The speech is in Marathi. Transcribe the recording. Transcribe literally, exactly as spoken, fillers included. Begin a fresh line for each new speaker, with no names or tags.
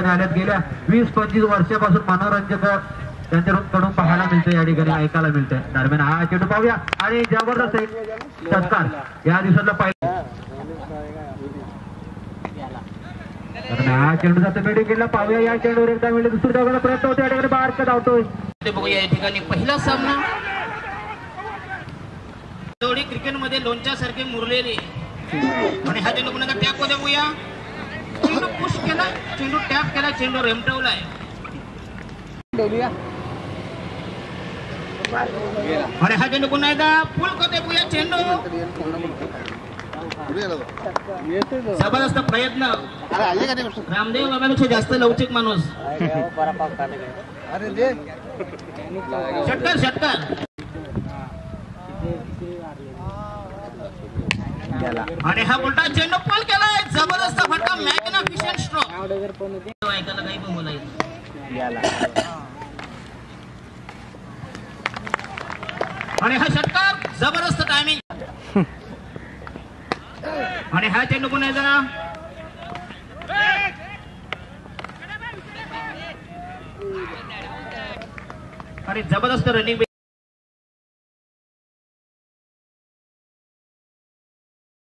ठिकाणी आल्यात. गेल्या वीस पंचवीस वर्षापासून मनोरंजक त्यांच्याकडून पाहायला मिळते, या ठिकाणी ऐकायला मिळते. दरम्यान हा चेंडू पाहूया आणि जबरदस्त एक षटकार या दिवसातला पाहिजे. हा चेंडू जातो मेडिकेटला, पाहूया या चेंडूवर एकदा मिळेल, दुसरी धावायला प्रयत्न होतो, या ठिकाणी बारका धावतोय.
बघूया या ठिकाणी पहिला सामना जोडी क्रिकेटमध्ये लोणच्या सारखे मुरलेले आणि हा चेंडू पुन्हा टॅप मध्ये बघूया. चेंडू पुश केला, चेंडू टॅप केला, चेंडू रेमटवलाय आणि हा चेंडू पुन्हा एकदा फुल करते बघूया. चेंडू जबरदस्त प्रयत्न, रामदेव बाबापेक्षा जास्त लवचिक माणूस. षटकार षटकार आणि हा उलटा चेंडू पुल केलाय, जबरदस्त फटका, मॅग्निफिशंट स्ट्रोक. ऐकायला काही पण बोलायचं. आणि हा षटकार जबरदस्त टायमिंग आणि हा चेंडू पुन्हा एकदा आणि जबरदस्त रनिंग.